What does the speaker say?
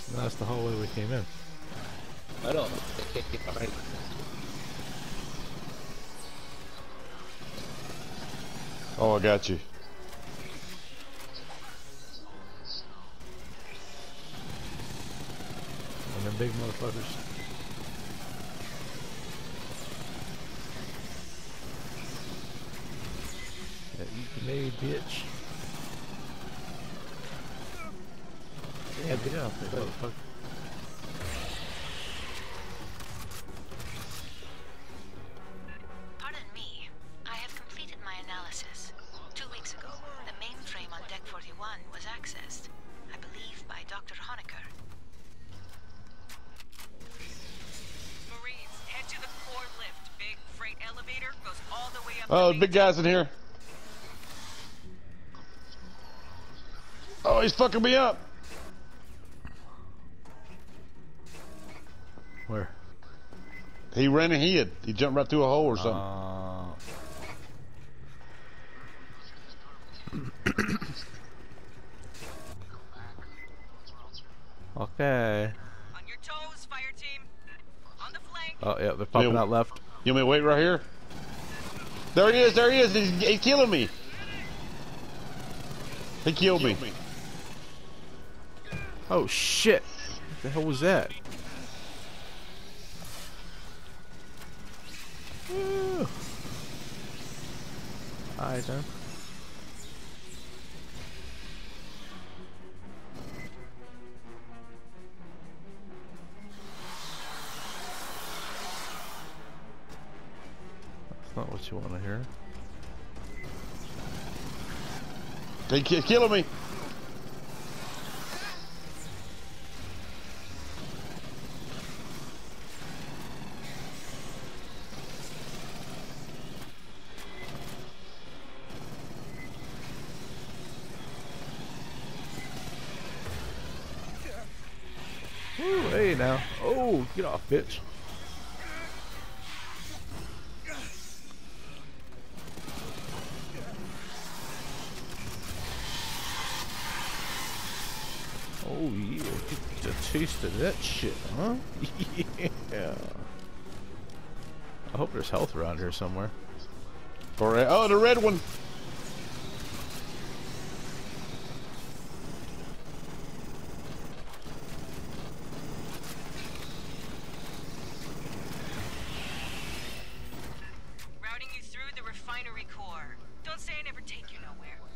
That's the hallway we came in. I don't know. They can't get behind. Oh, I got you. And them big motherfuckers. Yeah, eat me, bitch. Yeah, get out there, motherfucker. Pardon me. I have completed my analysis. 2 weeks ago, the mainframe on Deck 41 was accessed. I believe by Dr. Honecker. Marines, head to the core lift. Big freight elevator goes all the way up. Oh, the big guys in here. Oh, he's fucking me up. Where? He ran and hid. He jumped right through a hole or something. Okay. On your toes, fire team. On the flank. Oh, yeah, they're popping out left. You want me to wait right here? There he is, there he is. He's killing me. He killed me. Oh, shit. What the hell was that? Woo. Alright, then. That's not what you want to hear. He's killing me. Ooh, hey now. Oh, get off, bitch. Oh yeah, get a taste of that shit, huh? Yeah. I hope there's health around here somewhere. Oh, the red one. Routing you through the refinery core. Don't say I never take you nowhere.